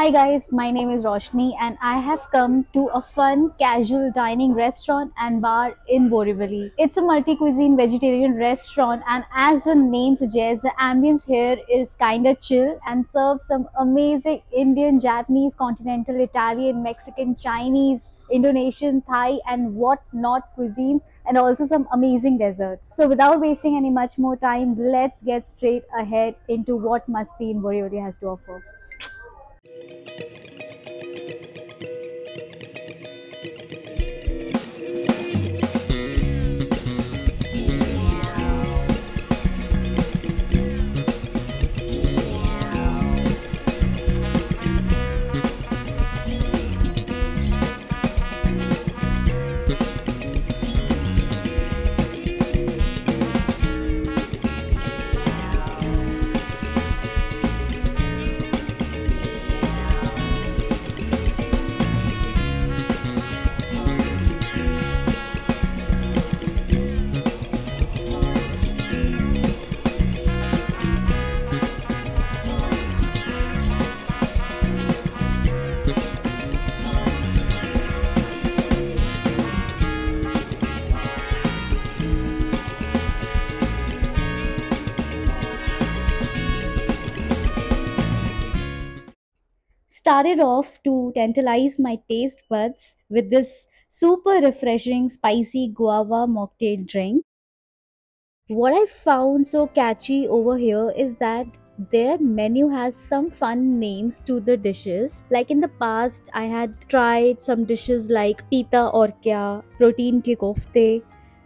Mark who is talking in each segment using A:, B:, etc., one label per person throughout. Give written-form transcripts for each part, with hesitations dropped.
A: Hi guys, my name is Roshni and I have come to a fun casual dining restaurant and bar in Borivali. It's a multi-cuisine vegetarian restaurant and as the name suggests, the ambience here is kinda chill and serves some amazing Indian, Japanese, continental, Italian, Mexican, Chinese, Indonesian, Thai and what not cuisines and also some amazing desserts. So without wasting any much more time, let's get straight ahead into what Masti in Borivali has to offer. Started off to tantalize my taste buds with this super refreshing spicy guava mocktail drink. What I found so catchy over here is that their menu has some fun names to the dishes. Like in the past, I had tried some dishes like pita or kya, protein ke kofte,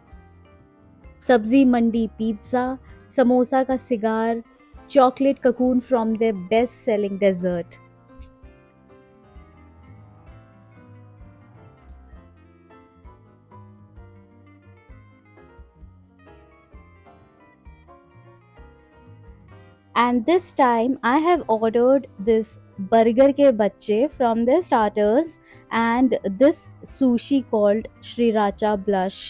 A: sabzi mandi pizza, samosa ka cigar, chocolate cocoon from their best selling dessert. And this time I have ordered this burger ke bacche from their starters and this sushi called Sriracha Blush.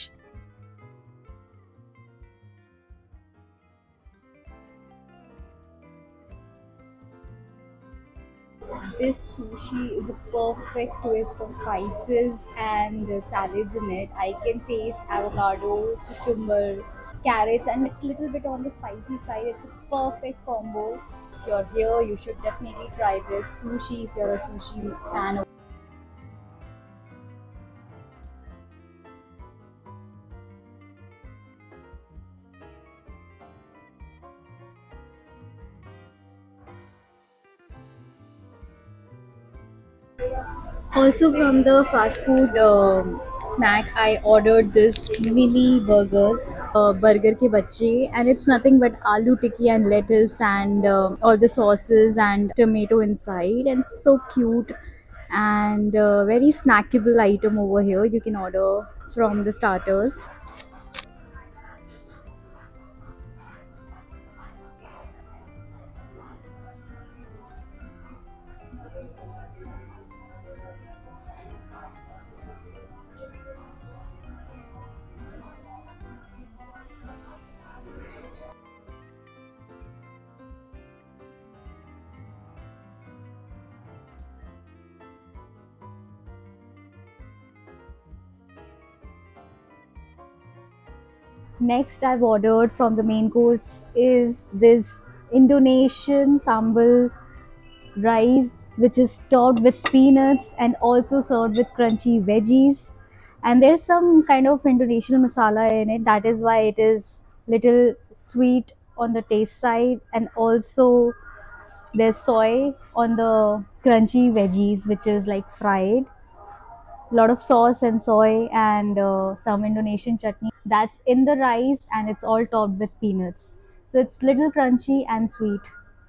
A: This sushi is a perfect twist of spices and salads in it. I can taste avocado, cucumber, carrots, and it's a little bit on the spicy side. It's a perfect combo. If you're here, you should definitely try this sushi if you're a sushi fan. Also from the fast food snack, I ordered this mini burgers, burger ke bacche, and it's nothing but aloo tikki and lettuce and all the sauces and tomato inside, and so cute and very snackable item over here. You can order from the starters. Next, I've ordered from the main course is this Indonesian sambal rice, which is topped with peanuts and also served with crunchy veggies. And there's some kind of Indonesian masala in it. That is why it is little sweet on the taste side, and also there's soy on the crunchy veggies, which is like fried. A lot of sauce and soy and some Indonesian chutney that's in the rice, and it's all topped with peanuts. So it's little crunchy and sweet.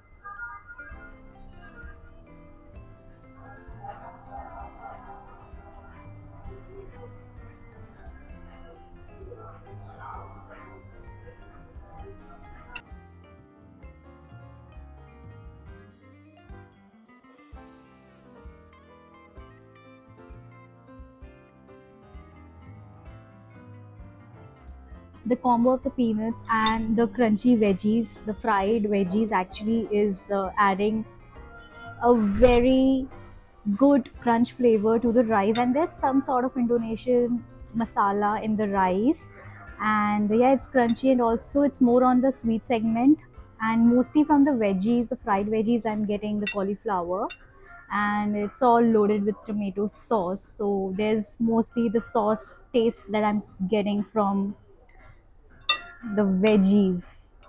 A: The combo of the peanuts and the crunchy veggies, the fried veggies actually is adding a very good crunch flavor to the rice, and there's some sort of Indonesian masala in the rice. And yeah, it's crunchy, and also it's more on the sweet segment. And mostly from the veggies, the fried veggies, I'm getting the cauliflower, and it's all loaded with tomato sauce. So there's mostly the sauce taste that I'm getting from the veggies.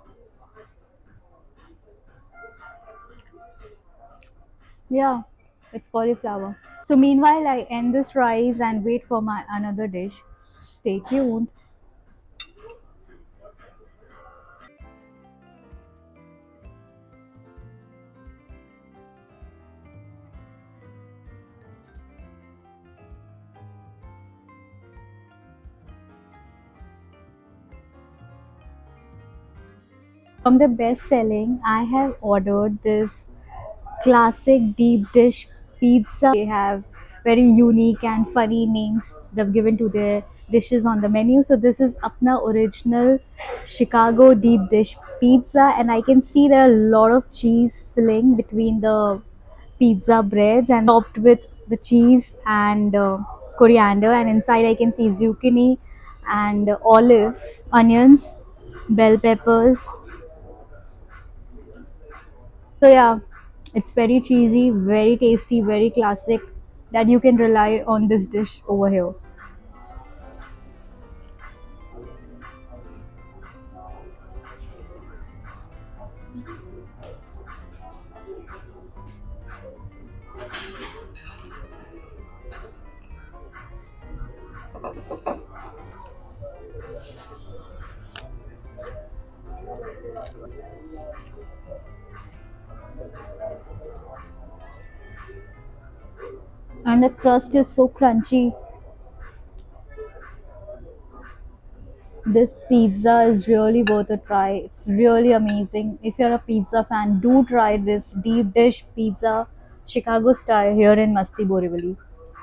A: Yeah, it's cauliflower. So meanwhile, I end this rice and wait for my another dish. Stay tuned. From the best selling, I have ordered this classic deep dish pizza. They have very unique and funny names they've given to their dishes on the menu. So this is Apna Original Chicago Deep Dish Pizza, and I can see there are a lot of cheese filling between the pizza breads and topped with the cheese and coriander, and inside I can see zucchini and olives, onions, bell peppers. So yeah, it's very cheesy, very tasty, very classic, that you can rely on this dish over here. And the crust is so crunchy. This pizza is really worth a try. It's really amazing. If you're a pizza fan, do try this deep dish pizza, Chicago style, here in Masti Borivali.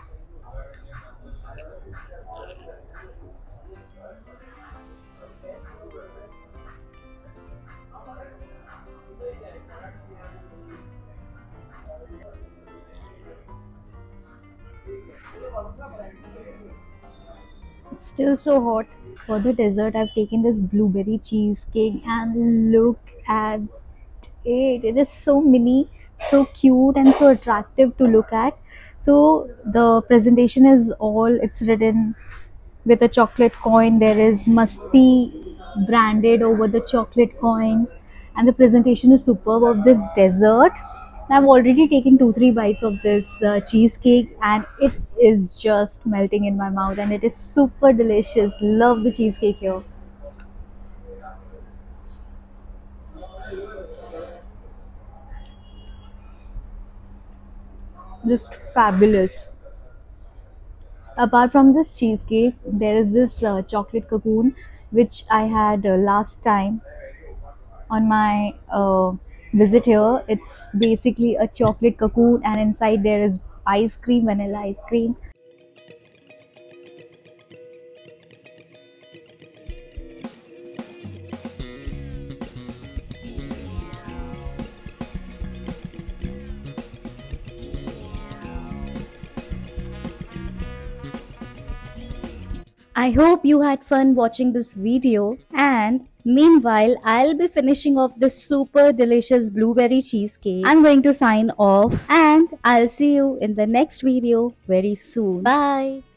A: Still so hot. For the dessert, I've taken this blueberry cheesecake, and look at it. It is so mini, so cute, and so attractive to look at. So the presentation is all, it's written with a chocolate coin. There is Masti branded over the chocolate coin, and the presentation is superb of this dessert. I've already taken 2 3 bites of this cheesecake, and it is just melting in my mouth, and it is super delicious. Love the cheesecake here. Just fabulous. Apart from this cheesecake, there is this chocolate cocoon which I had last time on my visit here. It's basically a chocolate cocoon, and inside there is ice cream, vanilla ice cream. I hope you had fun watching this video, and meanwhile I'll be finishing off this super delicious blueberry cheesecake. I'm going to sign off, and I'll see you in the next video very soon. Bye.